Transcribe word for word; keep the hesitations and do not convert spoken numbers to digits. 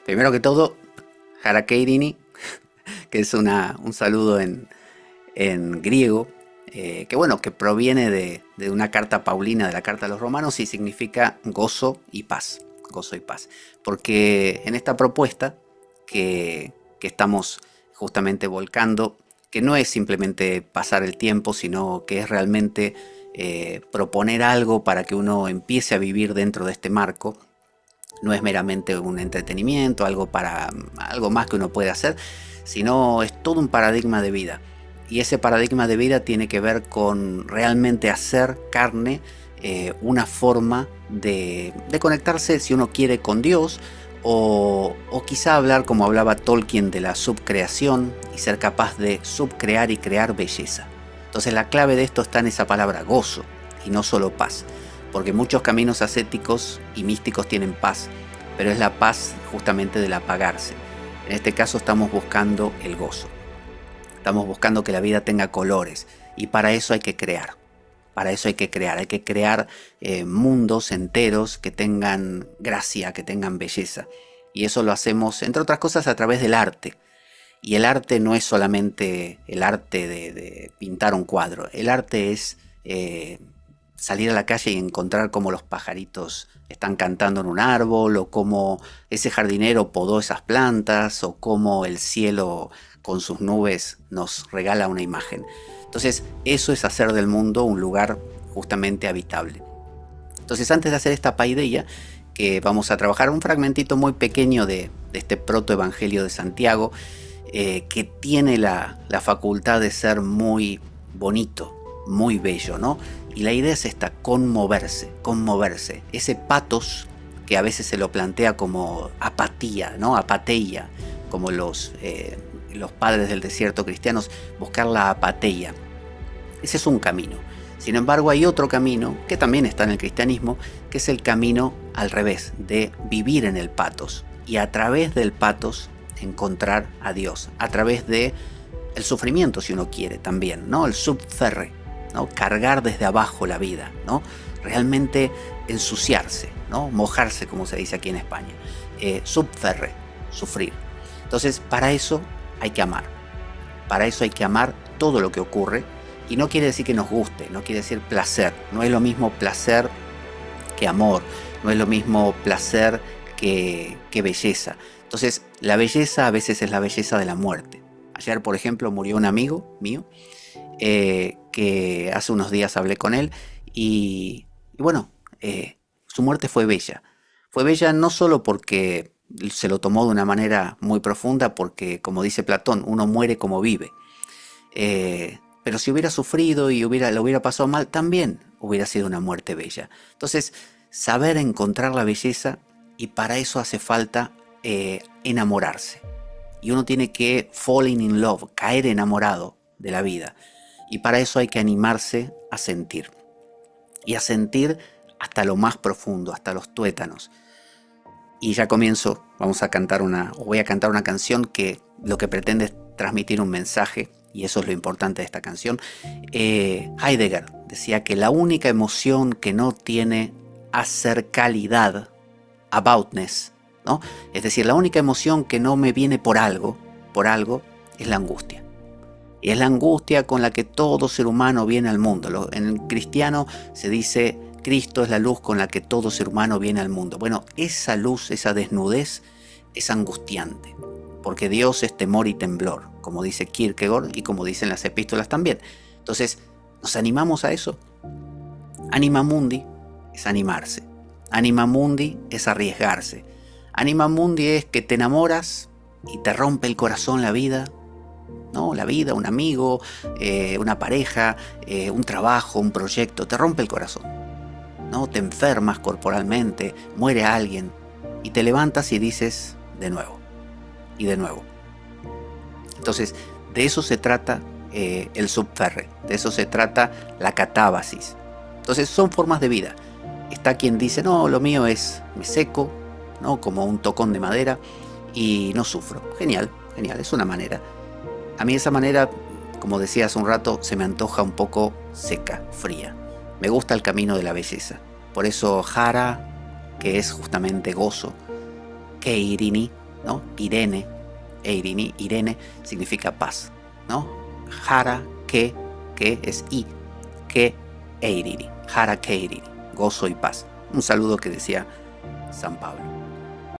Primero que todo, Harakeirini, que es una, un saludo en, en griego, eh, que bueno, que proviene de, de una carta paulina, de la carta a los romanos, y significa gozo y paz, gozo y paz. Porque en esta propuesta que, que estamos justamente volcando, que no es simplemente pasar el tiempo, sino que es realmente eh, proponer algo para que uno empiece a vivir dentro de este marco. No es meramente un entretenimiento, algo, para, algo más que uno puede hacer, sino es todo un paradigma de vida. Y ese paradigma de vida tiene que ver con realmente hacer carne eh, una forma de, de conectarse, si uno quiere, con Dios, o, o quizá hablar como hablaba Tolkien de la subcreación y ser capaz de subcrear y crear belleza. Entonces la clave de esto está en esa palabra gozo y no solo paz. Porque muchos caminos ascéticos y místicos tienen paz, pero es la paz justamente del apagarse. En este caso estamos buscando el gozo. Estamos buscando que la vida tenga colores, y para eso hay que crear. Para eso hay que crear, hay que crear eh, mundos enteros que tengan gracia, que tengan belleza. Y eso lo hacemos, entre otras cosas, a través del arte. Y el arte no es solamente el arte de, de pintar un cuadro. El arte es Eh, salir a la calle y encontrar cómo los pajaritos están cantando en un árbol, o cómo ese jardinero podó esas plantas, o cómo el cielo con sus nubes nos regala una imagen. Entonces eso es hacer del mundo un lugar justamente habitable. Entonces, antes de hacer esta paideia, que vamos a trabajar un fragmentito muy pequeño de, de este protoevangelio de Santiago, eh, que tiene la, la facultad de ser muy bonito, muy bello, ¿no? Y la idea es esta: conmoverse, conmoverse. Ese patos que a veces se lo plantea como apatía, ¿no? Apateia, como los, eh, los padres del desierto cristianos, buscar la apateia. Ese es un camino. Sin embargo, hay otro camino que también está en el cristianismo, que es el camino al revés, de vivir en el patos, y a través del patos encontrar a Dios, a través de el sufrimiento, si uno quiere, también, ¿no? El subferre, ¿no? Cargar desde abajo la vida, ¿no? Realmente ensuciarse, ¿no? Mojarse, como se dice aquí en España. Eh, subferre, sufrir. Entonces, para eso hay que amar. Para eso hay que amar todo lo que ocurre. Y no quiere decir que nos guste, no quiere decir placer. No es lo mismo placer que amor. No es lo mismo placer que, que belleza. Entonces, la belleza a veces es la belleza de la muerte. Ayer, por ejemplo, murió un amigo mío, eh, que hace unos días hablé con él, y, y bueno, eh, su muerte fue bella. Fue bella no solo porque se lo tomó de una manera muy profunda, porque, como dice Platón, uno muere como vive. Eh, pero si hubiera sufrido y hubiera, lo hubiera pasado mal, también hubiera sido una muerte bella. Entonces, saber encontrar la belleza, y para eso hace falta eh, enamorarse. Y uno tiene que falling in love, caer enamorado de la vida. Y para eso hay que animarse a sentir. Y a sentir hasta lo más profundo, hasta los tuétanos. Y ya comienzo, vamos a cantar una, o voy a cantar una canción que lo que pretende es transmitir un mensaje, y eso es lo importante de esta canción. Eh, Heidegger decía que la única emoción que no tiene acercalidad, aboutness, ¿no? Es decir, la única emoción que no me viene por algo, por algo, es la angustia. Y es la angustia con la que todo ser humano viene al mundo. En el cristiano se dice: Cristo es la luz con la que todo ser humano viene al mundo. Bueno, esa luz, esa desnudez es angustiante, porque Dios es temor y temblor, como dice Kierkegaard y como dicen las epístolas también. Entonces, ¿nos animamos a eso? Anima mundi es animarse. Anima mundi es arriesgarse. Anima mundi es que te enamoras y te rompe el corazón la vida, ¿no? La vida, un amigo, eh, una pareja, eh, un trabajo, un proyecto, te rompe el corazón, ¿no? Te enfermas corporalmente, muere alguien, y te levantas y dices de nuevo, y de nuevo. Entonces, de eso se trata eh, el subferre, de eso se trata la catábasis. Entonces, son formas de vida. Está quien dice: no, lo mío es, me seco, ¿no? Como un tocón de madera, y no sufro. Genial, genial, es una manera. A mí esa manera, como decía hace un rato, se me antoja un poco seca, fría. Me gusta el camino de la belleza. Por eso Hara, que es justamente gozo, Keirini, ¿no? Irene, Eirini, Irene significa paz, ¿no? Hara que, que es I, que Eirini, Hara que Eirini, gozo y paz. Un saludo que decía San Pablo.